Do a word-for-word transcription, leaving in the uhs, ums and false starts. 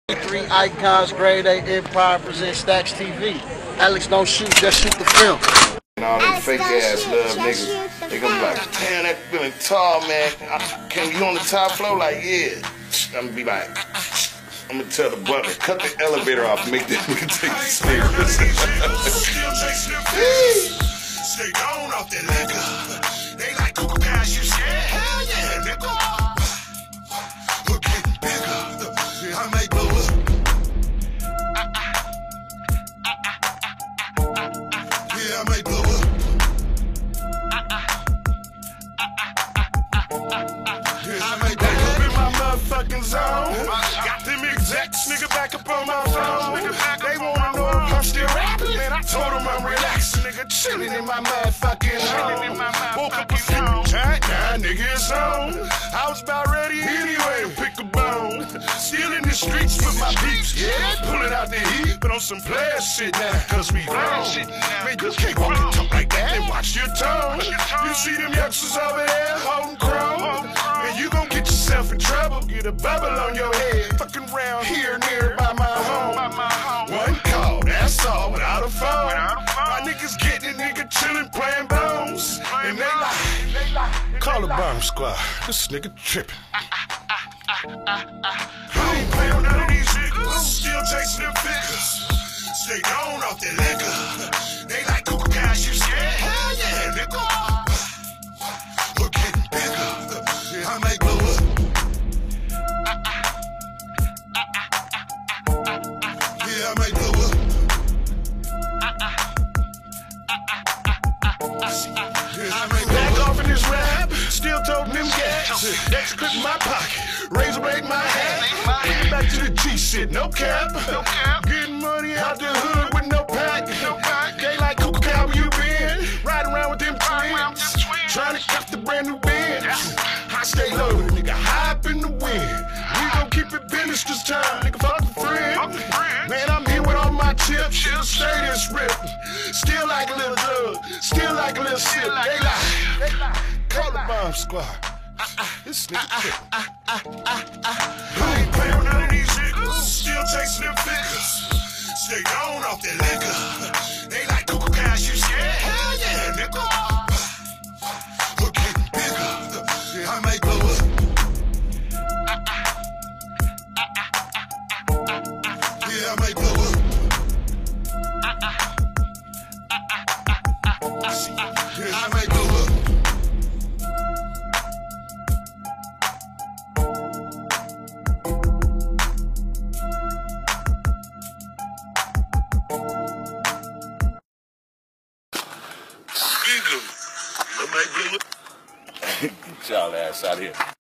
Three icons, grade A Empire presents Stacks T V. Alex don't shoot, just shoot the film. And all them fake ass love niggas, they gonna be like, damn, that feeling tall, man. I, can you on the top floor? Like, yeah. I'm gonna be like, I'm gonna tell the butler, cut the elevator off, make that nigga take the stairs. Stay gone off that liquor. They like Coca Cash, you scared? Hell yeah, nigga. We're getting bigger. I might blow up. Yeah, I might blow up. Yeah, I might blow up in my motherfucking zone. Got them execs, nigga, back up on my phone. They wanna know if I'm still rapping. Man, I told them I'm relaxing, nigga, chilling in my motherfucking home. Woke up a few times, now nigga it's on. I was about ready anyway to pick a bone. Still in the streets with my peeps, yeah, pulling out the heat, but on some player shit now, cause we grown. Man, you can't walk and talk like that and watch your tone. You see them youngsters over there holding chrome, and you gon' get yourself in trouble. Get a bubble on your head, fucking round here near by my home. One call, that's all, without a phone. My niggas getting a nigga chillin', playing bones, and they like, call the bomb squad, this nigga trippin'. I ain't playin' with none of these niggas, still chasing them figures. Stay gone off that liquor. They like Coca Cash, you scared? Hell yeah, nigga. We're getting bigger. Yeah, I might blow up. Yeah, I might blow up. Yeah, I might back off in this rap, still toting them gas. Extra clip in my pocket, razor blade in my hat. Back to the G shit, no cap. Getting money out the hood with no pack. They like Coca Cola, where you been? Riding around with them twins, trying to cop the brand new Benz. I stay low, nigga, high up in the wind. We gon' keep it business this time, nigga, fuck a friend. Man, I'm here with all my chips, she'll stay this rip. Still like a little drug, still like a little sip. They like, call the bomb squad. This nigga trippin'. I ain't playin' with none of these niggas, still chasing them figures. Stay gone off that liquor. They like Coca Cash, you scared? Hell yeah, nigga. We're getting bigger. Yeah, I might blow up. Yeah, I might blow up. Yeah, I might blow up. Get y'all ass out here.